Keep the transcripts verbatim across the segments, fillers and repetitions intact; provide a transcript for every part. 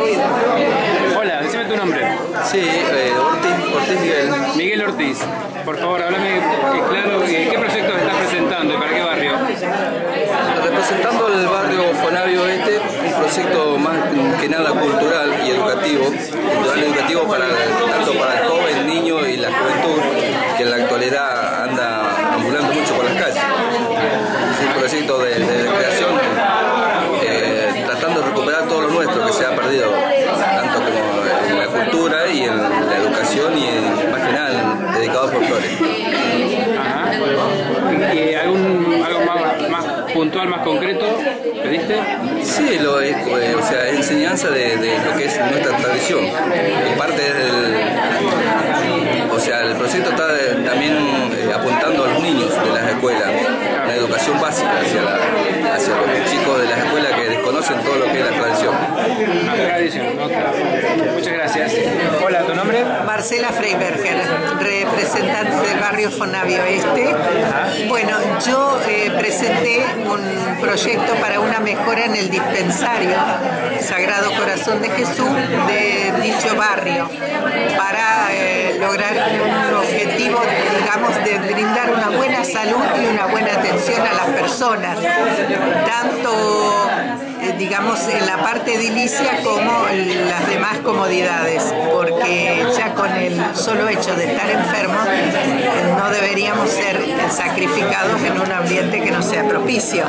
Hola, decime tu nombre. Sí, eh, Ortiz, Ortiz Miguel. Miguel Ortiz. Por favor, háblame eh, claro, eh, ¿qué proyectos estás presentando y para qué barrio? Representando el barrio Fonavio Este, un proyecto más que nada cultural y educativo, cultural y educativo para, tanto para el joven, niño y la juventud, que en la actualidad anda ambulando mucho por las calles. Es un proyecto de, de recreación, eh, tratando de recuperar todo lo nuestro que se ha perdido, tanto como en la cultura y en la educación y en, más que nada dedicado al folclore. Ajá. ¿Y algún, algo más, más puntual, más concreto pediste? Sí, lo es, eh, o sea, es enseñanza de, de lo que es nuestra tradición. Y parte del, o sea, el proyecto está de, también eh, apuntando a los niños de las escuelas, la educación básica hacia, la, hacia los chicos de las escuelas que desconocen todo lo que es la tradición. La tradición, okay. Muchas gracias. Hola, ¿tu nombre? Marcela Freiberger, representante del barrio Fonavio Este. Bueno, yo eh, presenté un proyecto para una mejora en el dispensario Sagrado Corazón de Jesús de dicho barrio, para eh, lograr un objetivo, digamos, de brindar una buena salud y una buena atención a las personas, tanto eh, digamos en la parte edilicia como las demás comodidades, porque ya con el solo hecho de estar enfermos eh, no deberíamos ser sacrificados en un ambiente que no sea propicio.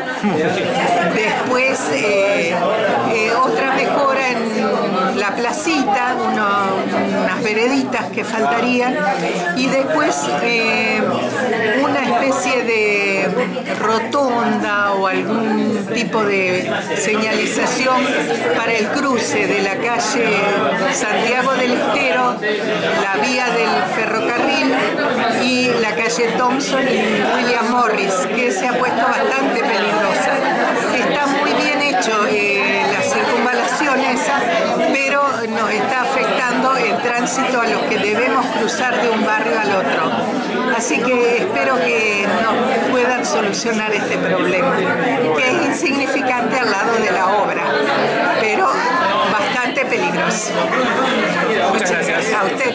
Después eh, eh, otra mejora en la placita, uno, unas vereditas que faltarían, y después eh, una especie de rotonda o algún tipo de señalización para el cruce de la calle Santiago del Estero, la vía del ferrocarril y la calle Thompson y William Morris, que se ha puesto bastante peligrosa. Está muy bien hecho eh, la circunvalación esa, pero nos está afectando el tránsito a los que debemos cruzar de un barrio al otro. Así que espero que nos puedan solucionar este problema, que es insignificante al lado de la obra, pero bastante peligroso. Muchas gracias. A usted.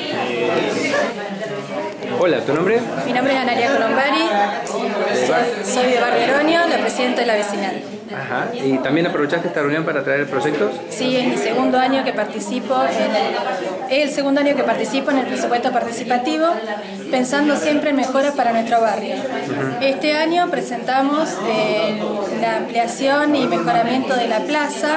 Hola, ¿tu nombre? Mi nombre es Analia Colombari, soy de Barrio Oronio, la presidenta de la vecinal. Ajá. ¿Y también aprovechaste esta reunión para traer proyectos? Sí, es mi segundo año que participo en el, es el segundo año que participo en el presupuesto participativo, pensando siempre en mejoras para nuestro barrio. Uh-huh. Este año presentamos eh, la ampliación y mejoramiento de la plaza,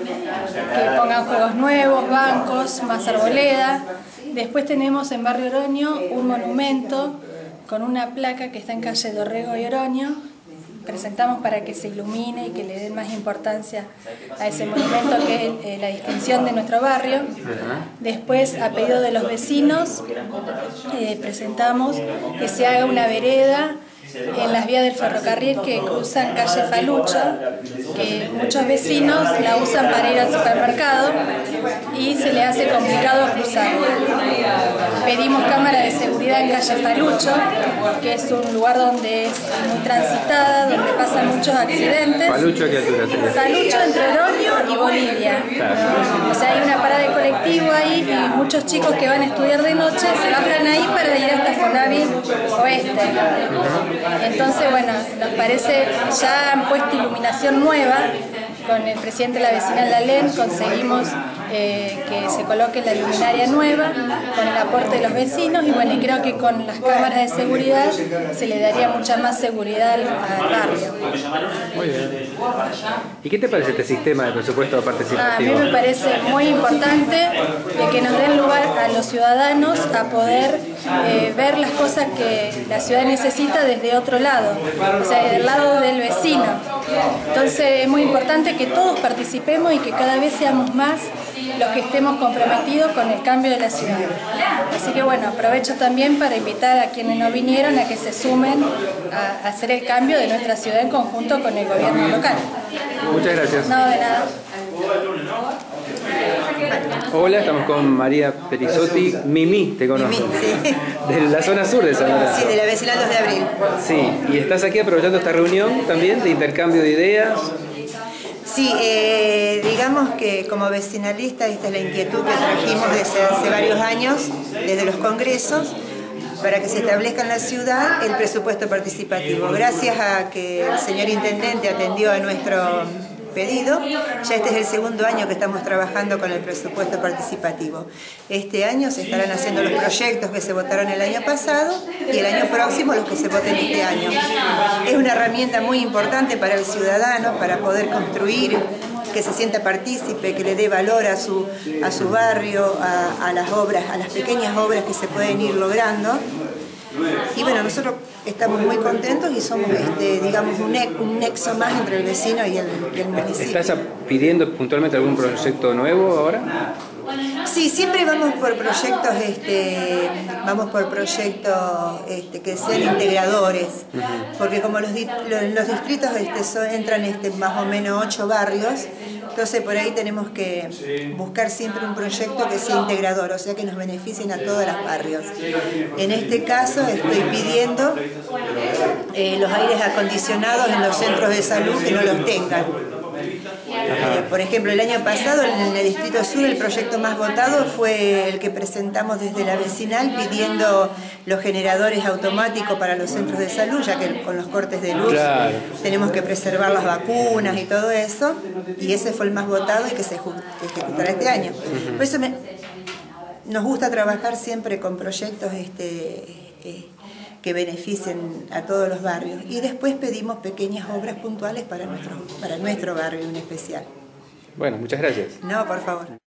que pongan juegos nuevos, bancos, más arboleda. Después tenemos en Barrio Oronio un monumento con una placa que está en calle Dorrego y Oronio. Presentamos para que se ilumine y que le den más importancia a ese monumento, que es eh, la distinción de nuestro barrio. Después, a pedido de los vecinos, eh, presentamos que se haga una vereda en las vías del ferrocarril que cruzan calle Falucho, que muchos vecinos la usan para ir al supermercado y se le hace complicado cruzarla. Pedimos cámara de seguridad en calle Falucho, que es un lugar donde es muy transitada, donde pasan muchos accidentes. ¿Falucho a qué altura sería? Falucho entre Oronio y Bolivia. O sea, hay una parada de colectivo ahí y muchos chicos que van a estudiar de noche se bajan ahí para ir hasta Fonavio Oeste. Entonces, bueno, nos parece, ya han puesto iluminación nueva, con el presidente de la vecinal Lalén conseguimos eh, que se coloque la luminaria nueva, con el aporte de los vecinos, y bueno, y creo que con las cámaras de seguridad se le daría mucha más seguridad al, al barrio. Muy bien. ¿Y qué te parece este sistema de presupuesto participativo? A mí me parece muy importante de que nos den lugar a los ciudadanos a poder eh, ver las cosas que la ciudad necesita desde otro lado, o sea, del lado del vecino. Entonces es muy importante que todos participemos y que cada vez seamos más los que estemos comprometidos con el cambio de la ciudad. Así que bueno, aprovecho también para invitar a quienes no vinieron a que se sumen a hacer el cambio de nuestra ciudad en conjunto con el gobierno local. Muchas gracias. No, de nada. Hola, estamos con María Perizotti, Mimi, te conozco. Mimi, sí. De la zona sur de San Lorenzo. Sí, de la vecinal dos de abril. Sí, y estás aquí aprovechando esta reunión también de intercambio de ideas. Sí, eh, digamos que como vecinalista esta es la inquietud que trajimos desde hace varios años, desde los congresos, para que se establezca en la ciudad el presupuesto participativo. Gracias a que el señor Intendente atendió a nuestro pedido, ya este es el segundo año que estamos trabajando con el presupuesto participativo. Este año se estarán haciendo los proyectos que se votaron el año pasado y el año próximo los que se voten este año. Es una herramienta muy importante para el ciudadano, para poder construir, que se sienta partícipe, que le dé valor a su, a su barrio, a, a las obras, a las pequeñas obras que se pueden ir logrando. Y bueno, nosotros estamos muy contentos y somos, este, digamos, un, ne un nexo más entre el vecino y el, y el municipio. ¿Estás pidiendo puntualmente algún proyecto nuevo ahora? Sí, siempre vamos por proyectos, este, vamos por proyectos este, que sean integradores, porque como los, los, los distritos este, son, entran este, más o menos ocho barrios, entonces por ahí tenemos que buscar siempre un proyecto que sea integrador, o sea que nos beneficien a todos los barrios. En este caso estoy pidiendo eh, los aires acondicionados en los centros de salud que no los tengan. Eh, por ejemplo, el año pasado en el Distrito Sur el proyecto más votado fue el que presentamos desde la vecinal pidiendo los generadores automáticos para los centros de salud, ya que con los cortes de luz claro. tenemos que preservar las vacunas y todo eso, y ese fue el más votado y que se ejecutará este año. Por eso me, nos gusta trabajar siempre con proyectos este, eh, que beneficien a todos los barrios, y después pedimos pequeñas obras puntuales para nuestro, para nuestro barrio en especial. Bueno, muchas gracias. No, por favor.